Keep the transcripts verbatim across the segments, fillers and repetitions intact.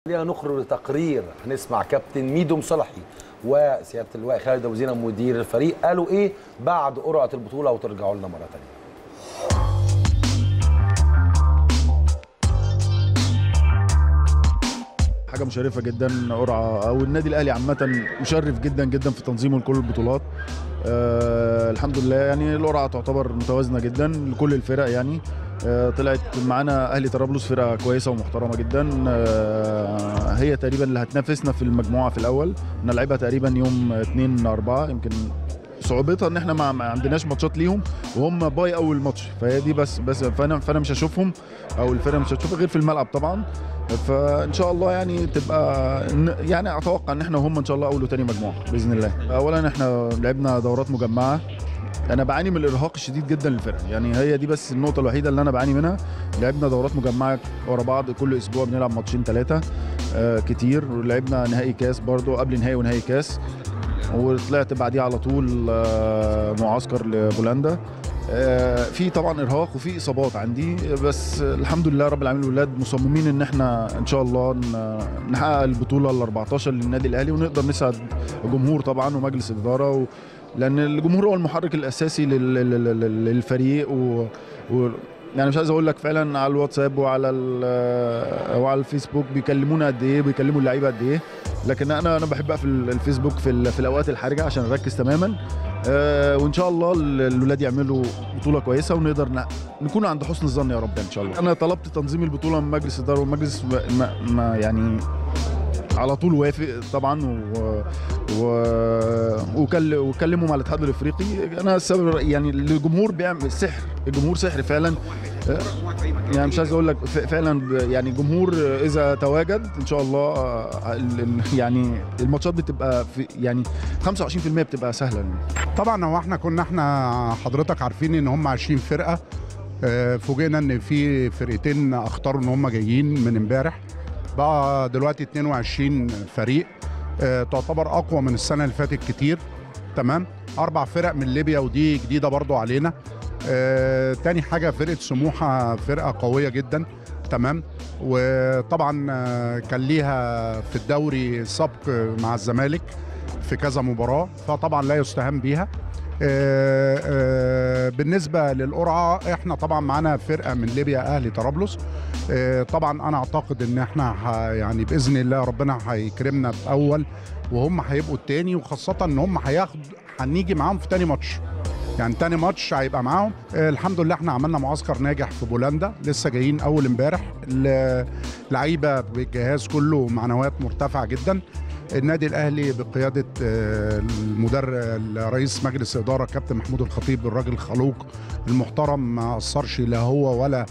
خلينا نخرج لتقرير هنسمع كابتن ميدو مصلحي وسياده اللواء خالد ابو زينه مدير الفريق قالوا ايه بعد قرعه البطوله وترجعوا لنا مره ثانيه. حاجه مشرفه جدا قرعه، او النادي الاهلي عامه مشرف جدا جدا في تنظيمه لكل البطولات. آه الحمد لله، يعني القرعه تعتبر متوازنه جدا لكل الفرق. يعني آه طلعت معانا اهلي طرابلس فرقه كويسه ومحترمه جدا. آه هي تقريبا اللي هتنافسنا في المجموعه في الاول، نلعبها تقريبا يوم اتنين اربعة. يمكن صعوبتها ان احنا ما عندناش ماتشات ليهم وهم باي اول ماتش، فهي دي بس بس فانا فانا مش هشوفهم، او الفرقه مش هتشوفها غير في الملعب طبعا. فان شاء الله يعني تبقى، يعني اتوقع ان احنا وهم ان شاء الله اول وثاني مجموعه باذن الله. اولا احنا لعبنا دورات مجمعه، انا بعاني من الارهاق الشديد جدا للفرقه، يعني هي دي بس النقطه الوحيده اللي انا بعاني منها. لعبنا دورات مجمعه ورا بعض كل اسبوع، بنلعب ماتشين ثلاثه آه كتير، ولعبنا نهائي كاس برضو قبل نهائي ونهائي كاس، وطلعت بعديه على طول آه معسكر لبولندا. آه في طبعا ارهاق وفي اصابات عندي، بس الحمد لله رب العالمين الولاد مصممين ان احنا ان شاء الله نحقق البطوله ال أربعتاشر للنادي الاهلي، ونقدر نسعد الجمهور طبعا ومجلس الاداره، و... لان الجمهور هو المحرك الاساسي لل... للفريق. و... و... يعني مش عايز اقول لك فعلا على الواتساب وعلى وعلى الفيسبوك بيكلمونا قد ايه، بيكلموا اللعيبه قد ايه، لكن انا انا بحب اقفل الفيسبوك في, في الاوقات الحرجه عشان اركز تماما. آه وان شاء الله الاولاد يعملوا بطوله كويسه، ونقدر نكون عند حسن الظن يا رب ان شاء الله. انا طلبت تنظيم البطوله من مجلس الاداره، والمجلس ما, ما يعني على طول وافق طبعا، و و وكلموا مع الاتحاد الافريقي. انا السبب يعني الجمهور بيعمل سحر، الجمهور سحر فعلا. يعني مش عايز اقول لك فعلا، يعني الجمهور اذا تواجد ان شاء الله يعني الماتشات بتبقى في يعني خمسة وعشرين بالمية بتبقى سهله. طبعا هو احنا كنا احنا حضرتك عارفين ان هم عشرين فرقه، فوجئنا ان في فرقتين اختاروا ان هم جايين من امبارح، بقى دلوقتي اتنين وعشرين فريق، تعتبر اقوى من السنه اللي فاتت كتير. تمام، اربع فرق من ليبيا ودي جديده برضو علينا. آه، تاني حاجه فرقه سموحه فرقه قويه جدا. تمام، وطبعا كان ليها في الدوري سبق مع الزمالك في كذا مباراه، فطبعا لا يستهان بيها. آه، آه، بالنسبه للقرعه احنا طبعا معانا فرقه من ليبيا اهلي طرابلس. آه، طبعا انا اعتقد ان احنا يعني باذن الله ربنا هيكرمنا باول، وهم هيبقوا التاني، وخاصه ان هم هياخد هنيجي معاهم في تاني ماتش، يعني تاني ماتش هيبقى معاهم. آه الحمد لله احنا عملنا معسكر ناجح في بولندا، لسه جايين اول امبارح، اللعيبه بالجهاز كله معنويات مرتفعه جدا. النادي الاهلي بقياده المدرب رئيس مجلس الاداره كابتن محمود الخطيب، الراجل الخلوق المحترم، ما قصرش لا هو ولا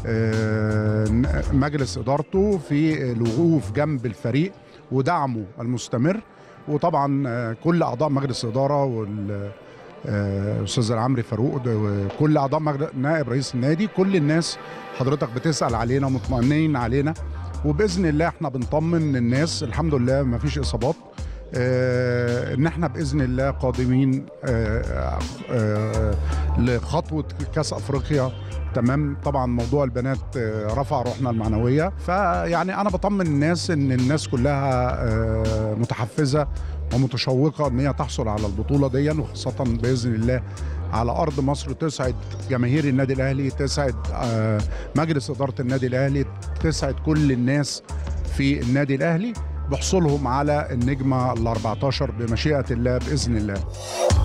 مجلس ادارته في الوقوف جنب الفريق ودعمه المستمر. وطبعا كل اعضاء مجلس الاداره وال استاذ العمري فاروق وكل اعضاء نائب رئيس النادي، كل الناس حضرتك بتسال علينا ومطمئنين علينا، وباذن الله احنا بنطمن الناس الحمد لله ما فيش اصابات. آه ان احنا باذن الله قادمين آه آه لخطوه كاس افريقيا. تمام، طبعا موضوع البنات آه رفع روحنا المعنويه، فيعني انا بطمن الناس ان الناس كلها آه متحفزه ومتشوقه ان هي تحصل على البطوله دي، وخاصه باذن الله على ارض مصر، تسعد جماهير النادي الاهلي، تسعد آه مجلس اداره النادي الاهلي، تسعد كل الناس في النادي الاهلي بحصولهم على النجمه ال أربعتاشر بمشيئه الله باذن الله.